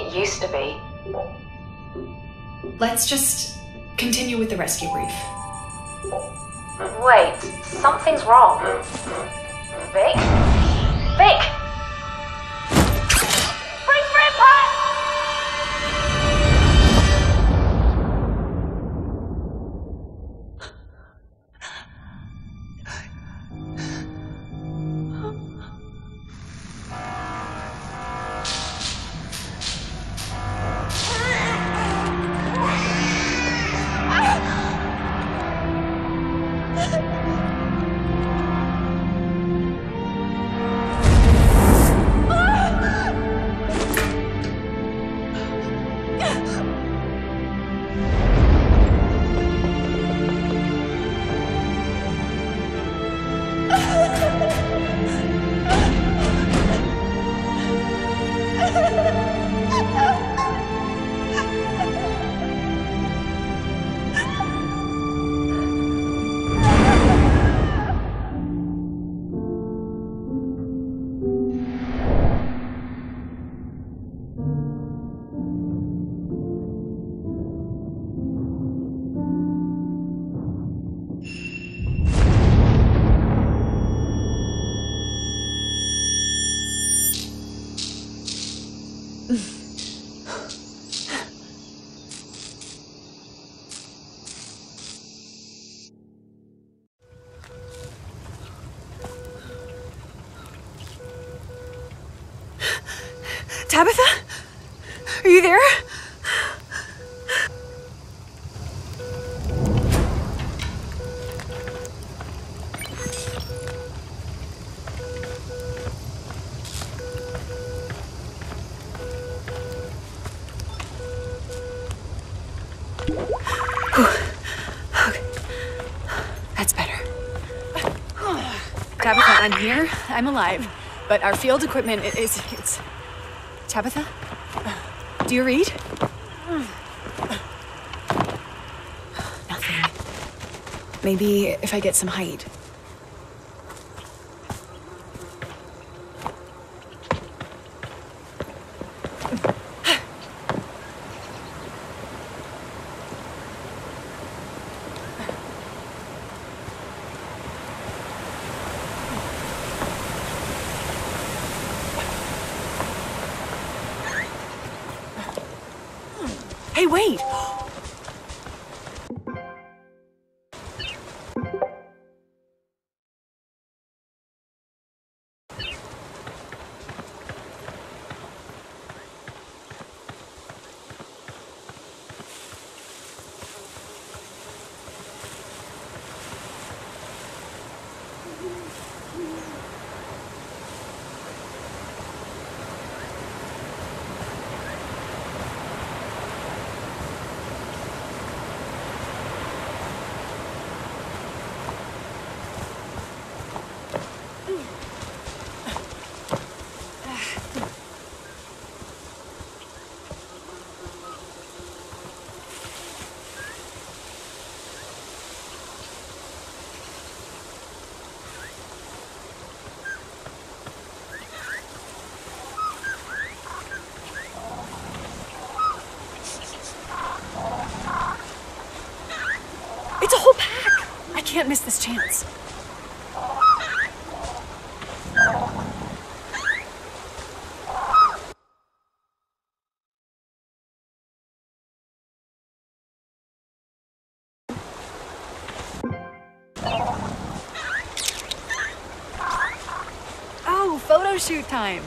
it used to be. Let's just continue with the rescue brief. Wait, something's wrong. Vic? Vic! Bring Pat! Tabitha? Are you there? Okay. That's better. Tabitha, I'm here. I'm alive. But our field equipment it's... Tabitha? Do you read? Nothing. Maybe if I get some height. Hey, wait! It's a whole pack! I can't miss this chance. Oh, photo shoot time!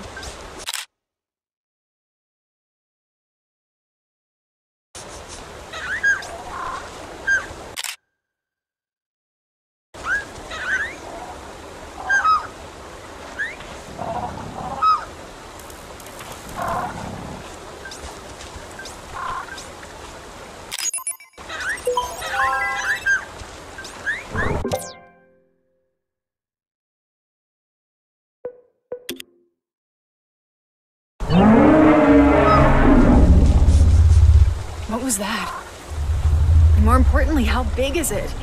What was that? And more importantly, how big is it?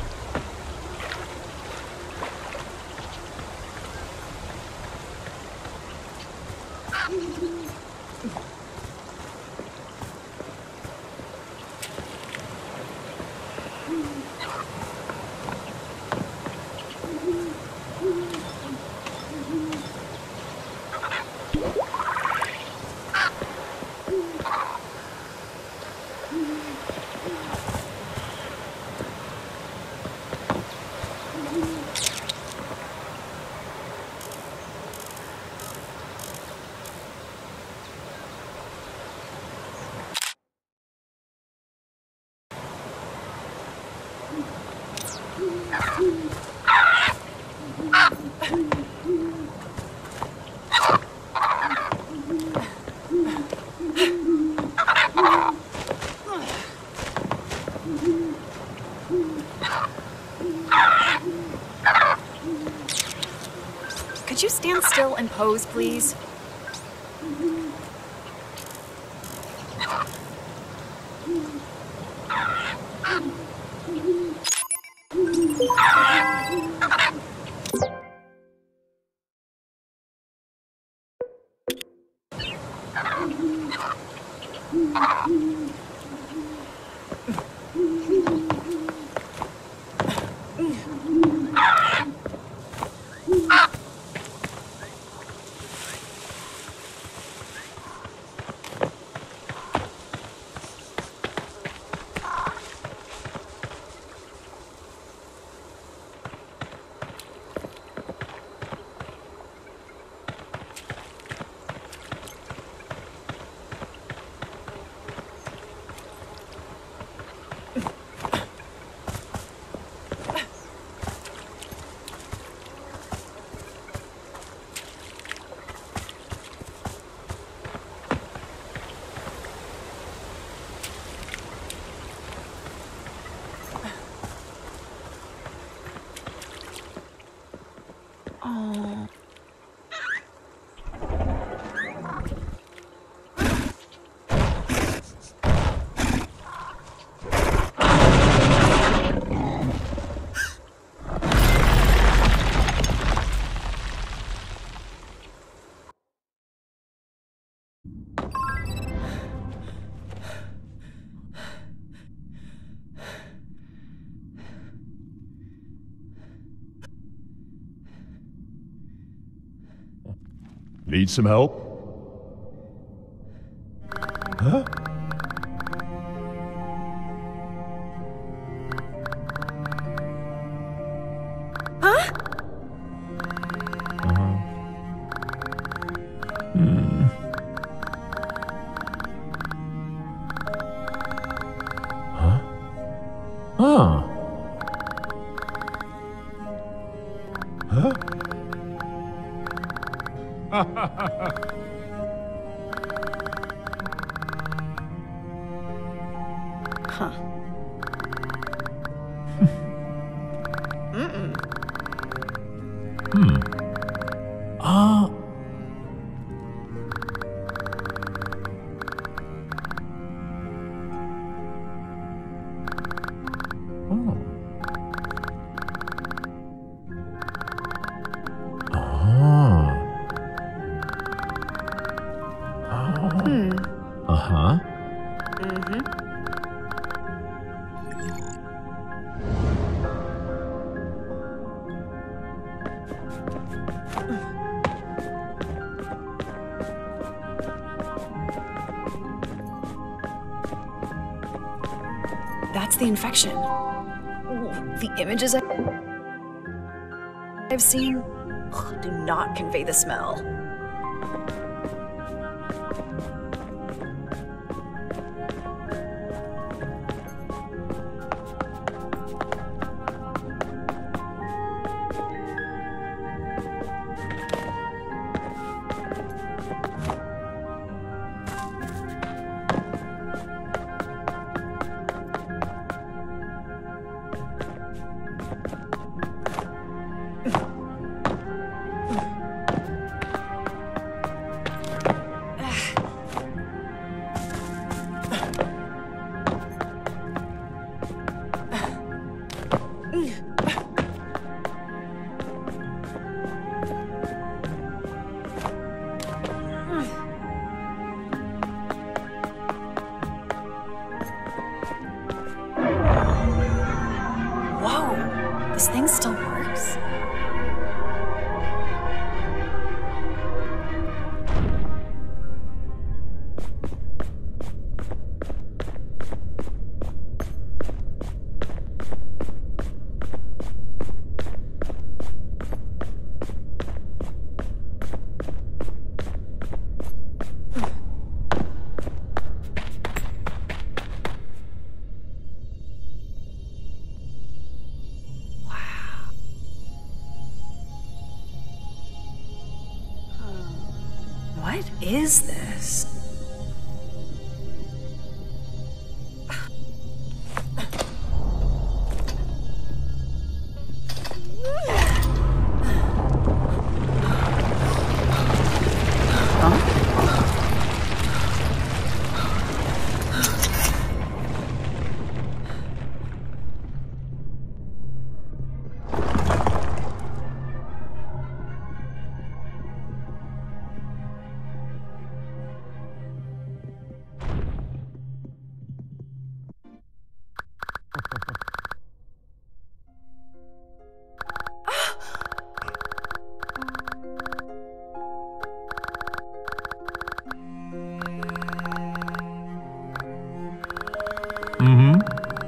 Could you stand still and pose, please? Need some help? Huh? Huh? Huh? Huh? Huh. Mm-mm. Uh. Oh. Uh-huh. That's the infection. The images I've seen do not convey the smell. Whoa, this thing still works? What is this? Mm-hmm.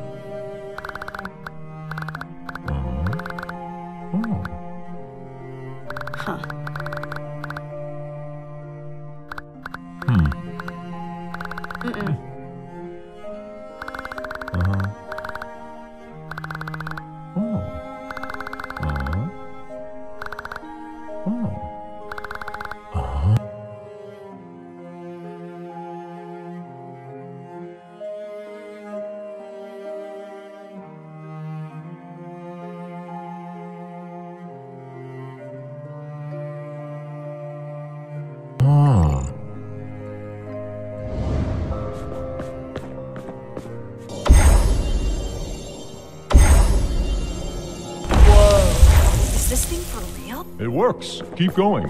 Huh. Mm-mm. Is this thing for real? It works. Keep going.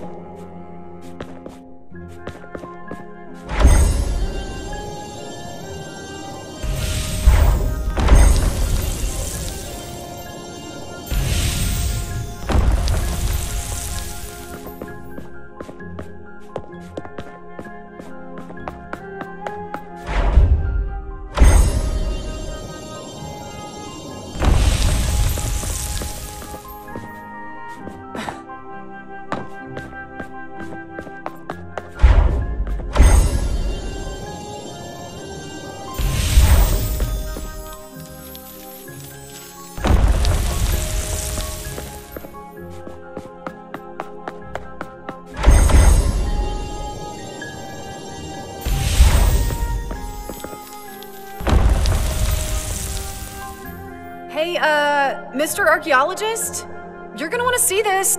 Hey, Mr. Archaeologist? You're gonna want to see this.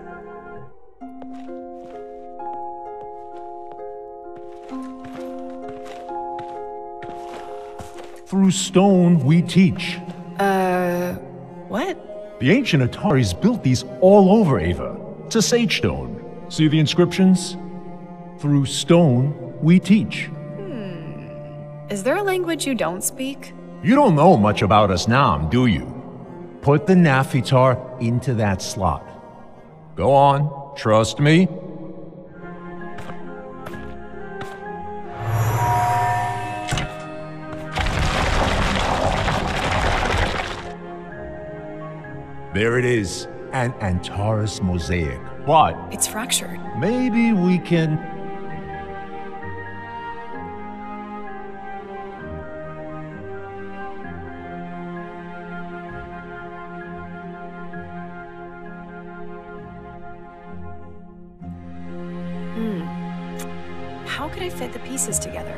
Through stone, we teach. What? The ancient Ataris built these all over Ava. It's a sage stone. See the inscriptions? Through stone, we teach. Is there a language you don't speak? You don't know much about us now, do you? Put the Naphitar into that slot. Go on, trust me. There it is, an Antares mosaic. But It's fractured. maybe we can... How could I fit the pieces together?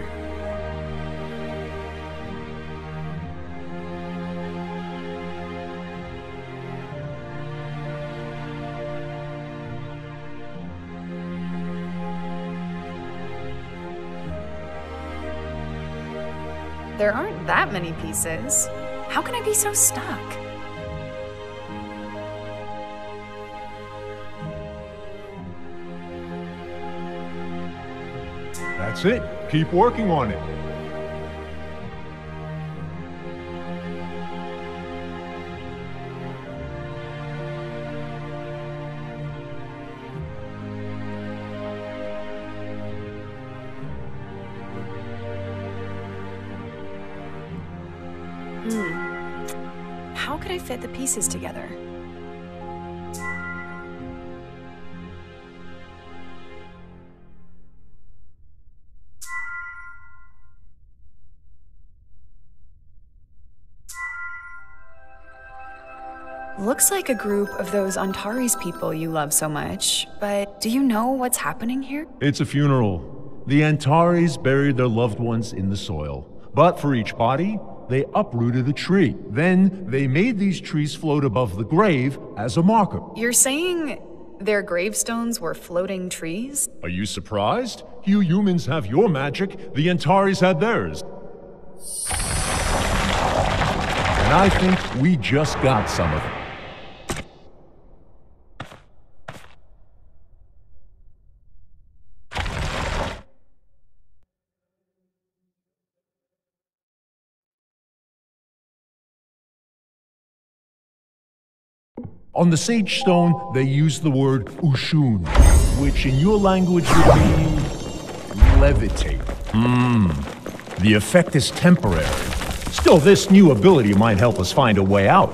There aren't that many pieces. How can I be so stuck? That's it. Keep working on it. How could I fit the pieces together? Looks like a group of those Antares people you love so much, but do you know what's happening here? It's a funeral. The Antares buried their loved ones in the soil. But for each body, they uprooted a tree. Then they made these trees float above the grave as a marker. You're saying their gravestones were floating trees? Are you surprised? You humans have your magic, the Antares had theirs. And I think we just got some of it. On the sage stone, they use the word ushun, which in your language would mean levitate. The effect is temporary. Still, this new ability might help us find a way out.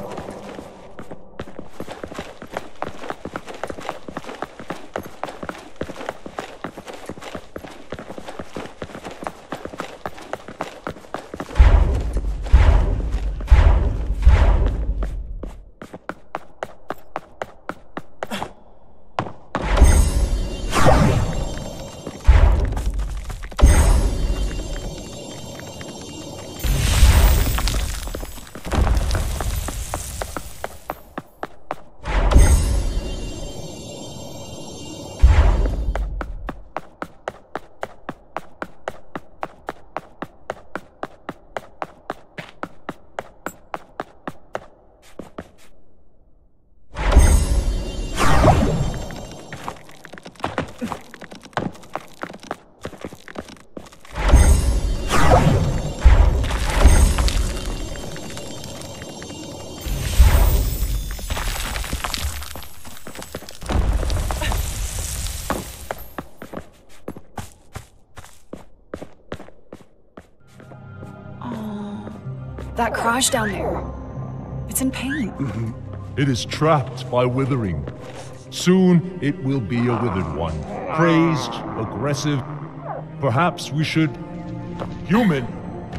That crotch down there. It's in pain. It is trapped by withering. Soon it will be a withered one. Crazed, aggressive. Perhaps we should... Human!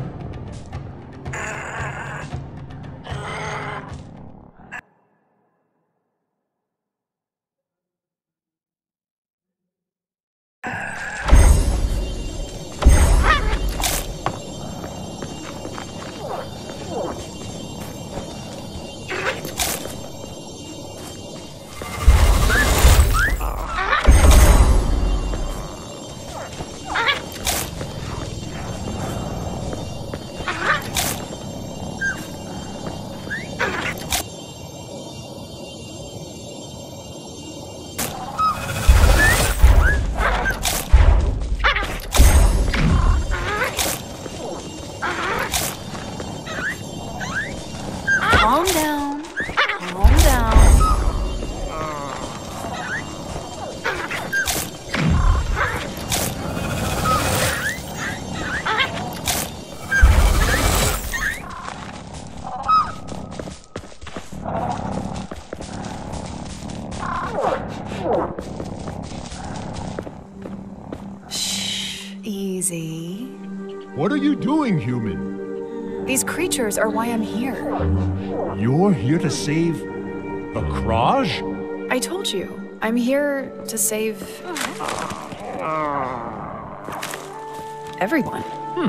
Calm down. Calm down. Shh. Easy. What are you doing, human? These creatures are why I'm here. You're here to save... a Kraj? I told you. I'm here to save... everyone.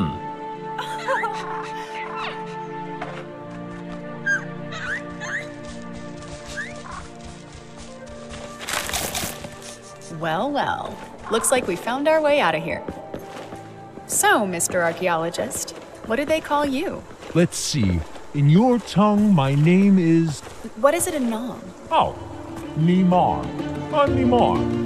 Well, well. Looks like we found our way out of here. So, Mr. Archaeologist, what do they call you? Let's see. In your tongue, my name is... What is it in Nom? Oh, Nimar. Nimar.